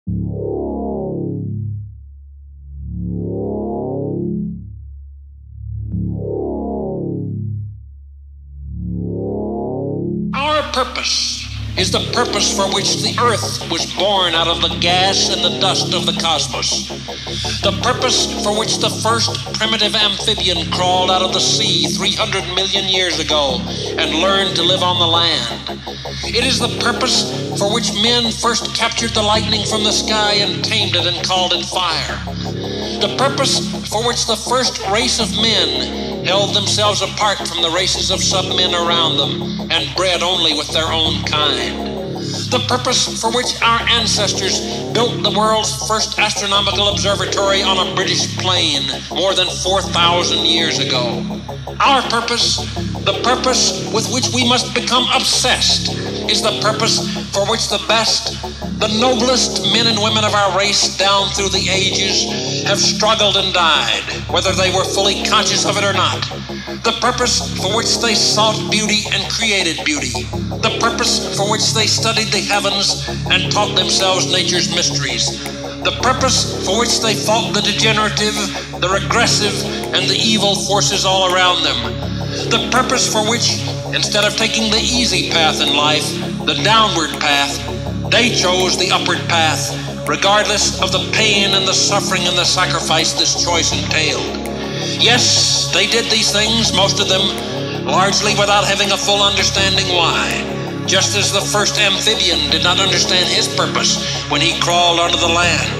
Our purpose is the purpose for which the earth was born out of the gas and the dust of the cosmos. The purpose for which the first primitive amphibian crawled out of the sea 300 million years ago and learned to live on the land. It is the purpose for which men first captured the lightning from the sky and tamed it and called it fire. The purpose for which the first race of men held themselves apart from the races of sub-men around them and bred only with their own kind. The purpose for which our ancestors built the world's first astronomical observatory on a British plain more than 4,000 years ago. Our purpose, the purpose with which we must become obsessed, is the purpose for which the best, the noblest men and women of our race down through the ages have struggled and died, whether they were fully conscious of it or not. The purpose for which they sought beauty and created beauty. The purpose for which they studied the heavens and taught themselves nature's mysteries. The purpose for which they fought the degenerative, the regressive, and the evil forces all around them. The purpose for which, instead of taking the easy path in life, the downward path, they chose the upward path, regardless of the pain and the suffering and the sacrifice this choice entailed. Yes, they did these things, most of them, largely without having a full understanding why. Just as the first amphibian did not understand his purpose when he crawled onto the land.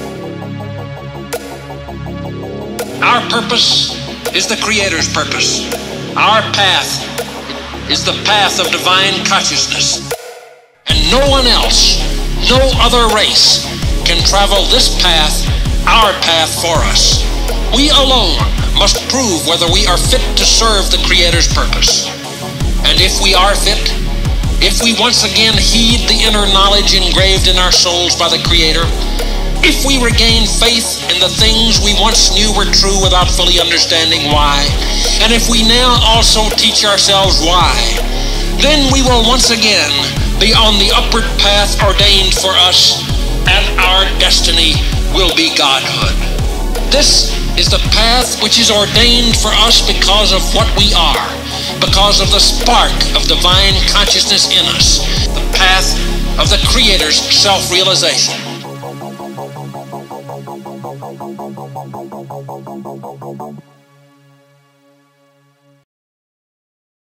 Our purpose is the Creator's purpose. Our path is the path of divine consciousness. And no one else, no other race, can travel this path, our path, for us. We alone must prove whether we are fit to serve the Creator's purpose. And if we are fit, if we once again heed the inner knowledge engraved in our souls by the Creator, if we regain faith in the things we once knew were true without fully understanding why, and if we now also teach ourselves why, then we will once again be on the upward path ordained for us, and our destiny will be Godhood. This is the path which is ordained for us because of what we are, because of the spark of divine consciousness in us, the path of the Creator's self-realization.